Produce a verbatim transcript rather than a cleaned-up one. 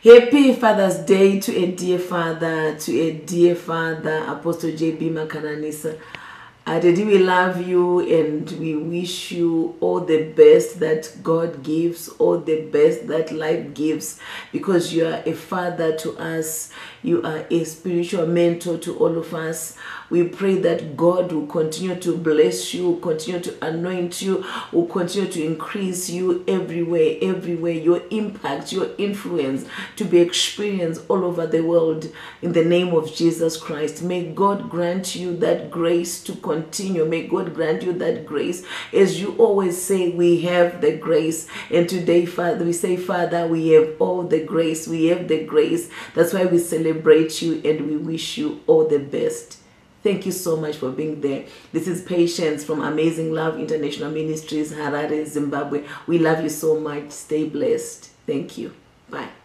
Happy Father's Day to a dear father, to a dear father, Apostle J B Makananisa. Uh, Daddy, we love you and we wish you all the best that God gives, all the best that life gives, because you are a father to us. You are a spiritual mentor to all of us. We pray that God will continue to bless you, will continue to anoint you, will continue to increase you everywhere, everywhere. Your impact, your influence to be experienced all over the world in the name of Jesus Christ. May God grant you that grace to continue. May God grant you that grace. As you always say, we have the grace. And today, Father, we say, Father, we have all the grace. We have the grace. That's why we celebrate you and we wish you all the best. Thank you so much for being there. This is Patience from Amazing Love International Ministries, Harare, Zimbabwe. We love you so much. Stay blessed. Thank you. Bye.